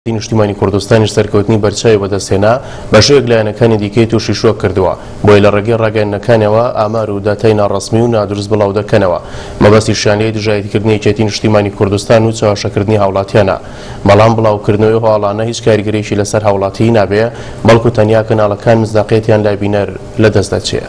نیشتیمانی کوردستانی سەرکەوتنی بەرچاوی بەدەستهێنا بەشێک لایەنەکانی دیکەی تووشی شۆک کردووە بۆی لە ڕێگەی ڕاگەیاندنەکانەوە ئامار و داتای ناڕەسمی و نادروست بڵاو دەکەنەوە. مەبەستی شانەیەی دژایەتیکردنی یەکێتی نیشتیمانی کوردستان و چاوەشەکردنی هاوڵاتیانە. بەڵام بڵاوکردنەوەی هەواڵانە هیچ کاریگەرێکی لەسەر هاوڵاتی نابێ، بەڵکو تەنیا کەناڵەکان مزداقیەتیان لای بینەر لەدەست دەچێت.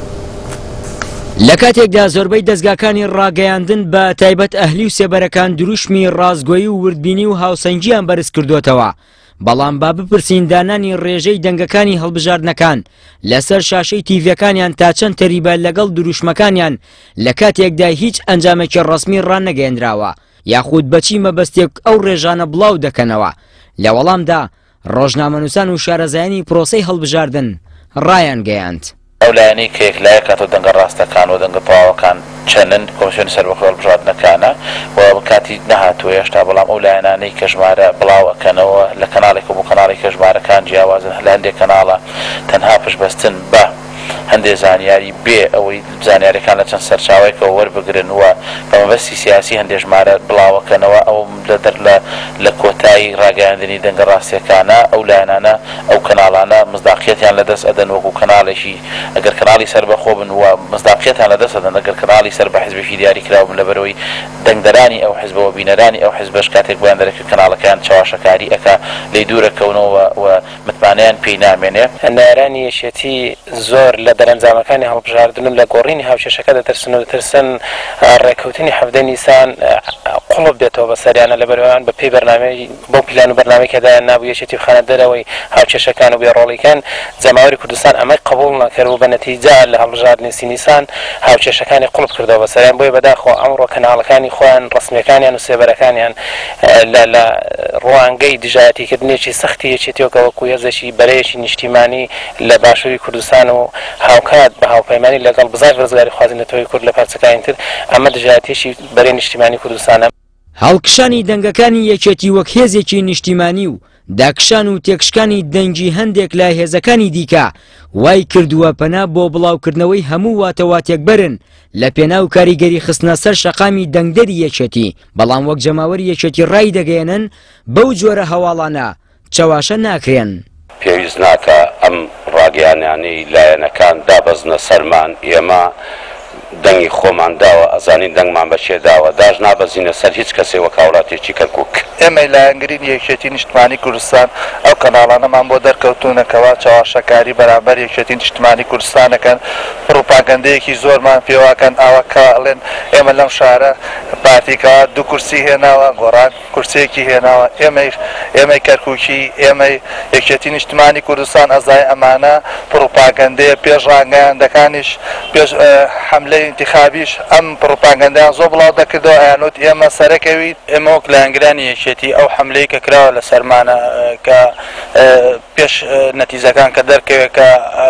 لە کاتێکدا زۆربەی دەستگاکانی ڕاگەیاندن بە تایبەت ئەهلی و سێبەرەکان دروشمی ڕازگۆیی و وردبینی و هاوسەنگیان بەرز کردوتەوە، بەڵام با بپرسین دانانی ڕێژەی دەنگەکانی هەڵبژاردنەکان لەسەر شاشەی تیڤەکانیان تا چەند تەریبە لەگەڵ دروشمەکانیان لە کاتێکدا هیچ ئەنجامێکی ڕەسمی ڕانەگەیەنراوە یاخود بەچی مەبەستێک ئەو ڕێژانە بڵاو دەکەنەوە. لە وەڵامدا ڕۆژنامەنووسان و شارەزایانی پرۆسەی هەڵبژاردن ڕایان گەیاند. ئەو لایەنەی کێکلایە کاتۆ دەنگە ڕاستەکان و دەنگە تەواوەکان چەندن کۆمسیۆنی سەربەخۆ هەڵبژاردنەکانە و کاتی نەهاتووە هێشتا، بەڵام ئەو لایەنانەی کە ژمارە بڵاوەکەنەوە لە کەناڵێک بۆ کەناڵی کە ژمارەکان جیاوازن لە هەندێک کەناڵە تەنها پشتبەستن بە هەندێک زانیاری بێ ئەوەی زانیاریەکان لە چەند سەرچاوەیەکەوە وەربگرن و بە مەبەستی سیاسی هەندێک ژمارە بڵاوەکەنەوە ئەو لە کۆتایی ڕاگەیاندنی دەنگە ڕاستیەکانە ئەو لایەنانە ئەو کەناڵانە مزداقیەتیان لەدەست ئەدەن وەکو کەناڵێکی ئەگەر کەناڵی سەربەخۆ بن و مزداقیەتیان لەدەست ئەدەن ئەگەر کەناڵی سەر بە حیزبێکی دیاری کراو بن لەبەرەوەی دەنگدەرانی ئەو حیزبەوە بینەرانی ئەو حیزبەش کاتێک بۆیان دەرەکرد کەناڵەکان چاوەشەکاری ئەکا لێی دوورەکەونەوە و متمانەیان پێی نامێنێ. هەندێرانی یەکێتی زۆر لە دەرەنجامەکانی هەڵبژاردن لە گۆڕینی هاوچێشەکە دەترسن و دەترسن ڕێکەوتنی 17 نیسان قوڵب بێتەوە بەسەریانە لەبەرەوەیان بە پێی بەرنامەی بۆ پلان و بەرنامەیەکدایان نابوو یەکێتی خانە دەرەوەی هاوچێشەکان و بێڕۆڵیکان جەماوەری کوردستان ئەمەی قبوڵ نەکرد بە نەتیجە لە هەڵبژاردنی نیسان هاوچێشەکانی قوڵب کردەوە بەسەریان، بۆیە بەداخۆ ئەمڕۆ کەناڵەکانی خۆیان ڕسمیەکانیان و سێبەرەکانیان لە ڕوانگەی دژایەتیکردنێکی سەختی یەکێتیەوە وەکو هێزێکی بەرەیەکی نیشتیمانی لە باشووری کوردستان و هاوکات بە هاوپەیمانی لەگەڵ بزار ڕزگاری خوازنەتەوەی کورد لە پارچەکانی تر ئەمە دژایەتیەکی بەرەی نیشتیمانی کوردستانە. هەڵکشانی دەنگەکانی یەکێتی وەک هێزێکی نیشتیمانی و داکشان و تێکشکانی دەنگی هەندێک لە هێزەکانی دیکە وای کردووە پەنا بۆ بڵاوکردنەوەی هەموو واتەواتێک برن لە پێناو کاریگەری خستنە سەر شەقامی دەنگدەری یەکێتی، بەڵام وەک جەماوەری یەکێتی ڕای دەگەێنن بەو جۆرە هەواڵانە چاواشە ناکرێن. پێویست ناکە ئەم ڕاگەیانیانەی لایەنەکان دابەزنە سەرمان، ئێمە دەنگی خۆمان داوە، ئەزانین دەنگمان بەشێداوە، داژ نابەزینە سەر هیچ کەسێ وەک هاوڵاتێکی کەرکووک. ئێمە لایەنگرین یەکێتی نیشتیمانی کوردستان ئەو کەناڵانەمان بۆ دەرکەوتونەکەوە چاوەشەکاری بەرامبەر یەکێتی نیشتیمانی کوردستانەکەن، پڕۆپاگەندەیەکی زۆرمان پێواکەن ئاوەکەڵێن ئێمە لەم شارە پارتیکەوە 2 کورسی هێناوە، گۆڕان کورسێکی هێناوە، ئێمەی کەرکووکی ئێمەی یەکێتی نیشتیمانی کوردستان ئەزای ئەمانە پڕۆپاگەندەیە پێش ڕاگەیاندەکانیش پێش حملەی انتخابیش ئەم پڕۆپاگەندەیان زۆر بڵاو دەکردەوە ئەیانوت ئێمە سەرەکەوی ئێمە وەک لایەنگرانی یەکێتی ئەو حملەی کە کراوە لە سەرمانە کە پێش نەتیجەکان کە دەرکەوێت کە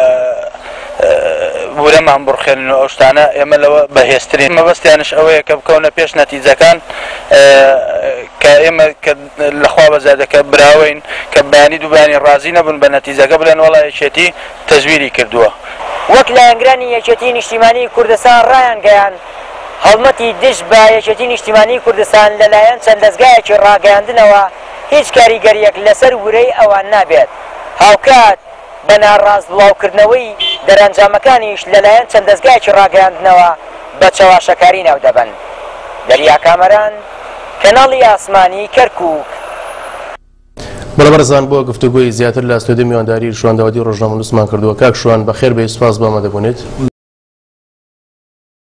بورەمان بڕخێنن و ئەو شتانە ئێمە لەوە بەهێزترین مەبەستیانش ئەوەیە کە بکەونە پێش نەتیجەکان کە ئێمە لەخوا بەزادەکە براوین کە بەیانی دووبانی ڕازی نەبوون بە نەتیجەکە بڵێن وەڵا یەکێتی تەزویری کردووە. وەک لایەنگرانی یەکێتی نیشتیمانی کوردستان ڕایان گەیان هەڵمەتی دش بە یەکێتی نیشتیمانی کوردستان لەلایەن چەند دەستگایەکی ڕاگەیاندنەوە هیچ کاریگەریەک لەسەر ورەی ئەوان نابێت، هاوکات بە ناڕاست بڵاوکردنەوەی دەرەنجامەکانیش لەلایەن چەند دەستگایەکی ڕاگەیاندنەوە بە چاواشەکاری ناو دەبن. دەریا کامەران، کەناڵی ئاسمانی کەرکووک. بەڵەبەرزان بۆ گفتوگۆی زیاتر لە ئەستۆدیۆ میوانداری شوێندەوەدی ڕۆژنامەنووسمان کردووە. کاک شوان بەخێر بێ، سوپاس بەمە دەبوونێت.